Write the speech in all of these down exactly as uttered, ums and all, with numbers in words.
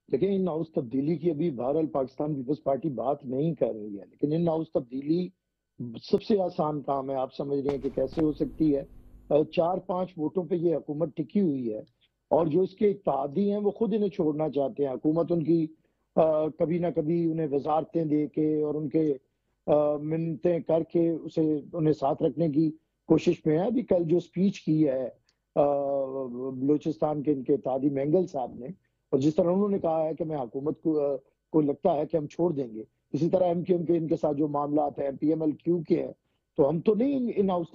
دیکھیں in house تبدیلی کی ابھی بہرحال پاکستان پیپلز پارٹی بات نہیں کر رہی ہے، لیکن ان ہاؤس تبدیلی سب سے آسان کام ہے، آپ سمجھ رہے ہیں کہ کیسے ہو سکتی ہے۔ چار پانچ ووٹوں پہ یہ حکومت ٹکی ہوئی ہے، اور جو اس کے اتحادی ہیں وہ خود انہیں چھوڑنا چاہتے ہیں۔ حکومت ان کی کبھی نہ کبھی انہیں وزارتیں دے کے اور ان کے منتیں کر کے اسے انہیں ساتھ رکھنے کی کوشش میں ہے۔ ابھی کل جو سپیچ کی ہے بلوچستان کے ان کے اتحادی مینگل صاحب نے، اور جس طرح انہوں نے کہا ہے کہ میں حکومت کو کو لگتا ہے کہ ہم چھوڑ دیں گے، اسی طرح ایم کیو ایم کے ان کے ساتھ جو معاملات ہیں، پی ایم ایل کیو کے ہیں، تو ہم تو نہیں ان ہاؤس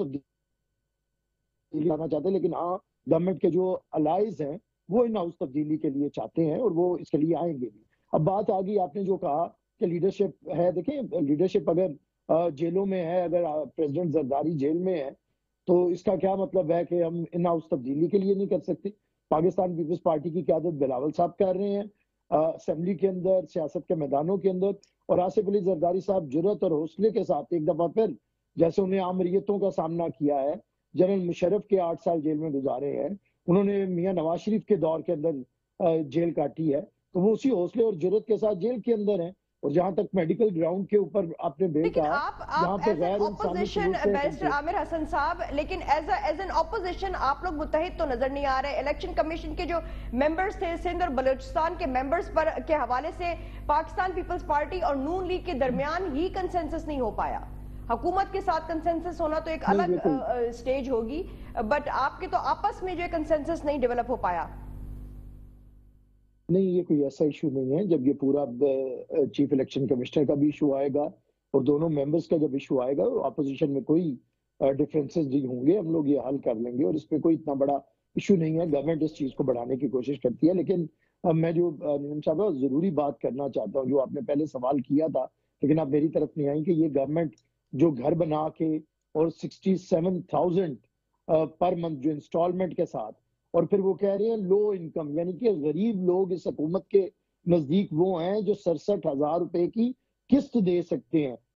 تبدیلی لانا چاہتے، لیکن ہاں گورنمنٹ کے جو الائز ہیں وہ ان ہاؤس تبدیلی کے لیے چاہتے ہیں، اور وہ اس کے لیے آئیں گے بھی۔ اب بات آ گئی، آپ نے جو کہا کہ لیڈرشپ ہے، دیکھیں لیڈرشپ اگر جیلوں میں ہے، اگر پریزیڈنٹ زرداری جیل میں ہے، تو اس کا کیا مطلب ہے کہ ہم ان ہاؤس تبدیلی کے لیے نہیں کر سکتے؟ پاکستان پیپلز پارٹی کی قیادت بلاول صاحب کر رہے ہیں اسمبلی کے اندر، سیاست کے میدانوں کے اندر، اور آصف علی زرداری صاحب جرأت اور حوصلے کے ساتھ ایک دفعہ پھر جیسے انہیں آمریتوں کا سامنا کیا ہے، جنرل مشرف کے آٹھ سال جیل میں گزارے ہیں، انہوں نے میاں نواز شریف کے دور کے اندر جیل کاٹی ہے، تو وہ اسی حوصلے اور جرأت کے ساتھ جیل کے اندر ہیں۔ اور جہاں تک میڈیکل گراؤنڈ کے اوپر آپ نے بے لیکن کہا، آپ جہاں آپ پہ ایز این غیر انسانی اپوزیشن سلوک سے بیرسٹر عامر حسن صاحب، لیکن ایز ایز این اپوزیشن آپ لوگ متحد تو نظر نہیں آ رہے۔ الیکشن کمیشن کے جو ممبرز تھے سندھ اور بلوچستان کے ممبرز پر کے حوالے سے پاکستان پیپلز پارٹی اور نون لیگ کے درمیان ہی کنسنسس نہیں ہو پایا۔ حکومت کے ساتھ کنسنسس ہونا تو ایک نہیں الگ دیکھو سٹیج ہوگی، بٹ آپ کے تو آپس میں جو کنسنسس نہیں ڈیولپ ہو پایا۔ نہیں، یہ کوئی ایسا ایشو نہیں ہے۔ جب یہ پورا چیف الیکشن کمشنر کا بھی ایشو آئے گا اور دونوں ممبرز کا جب ایشو آئے گا، اپوزیشن میں کوئی ڈیفرنسز نہیں ہوں گے، ہم لوگ یہ حل کر لیں گے، اور اس پہ کوئی اتنا بڑا ایشو نہیں ہے۔ گورنمنٹ اس چیز کو بڑھانے کی کوشش کرتی ہے، لیکن میں جو نیلم صاحبہ ضروری بات کرنا چاہتا ہوں، جو آپ نے پہلے سوال کیا تھا لیکن آپ میری طرف نہیں آئیں، کہ یہ گورنمنٹ جو گھر بنا کے اور sixty seven thousand per month جو انسٹالمنٹ کے ساتھ، اور پھر وہ کہہ رہے ہیں لو انکم، یعنی کہ غریب لوگ اس حکومت کے نزدیک وہ ہیں جو سڑسٹھ ہزار روپے کی قسط دے سکتے ہیں۔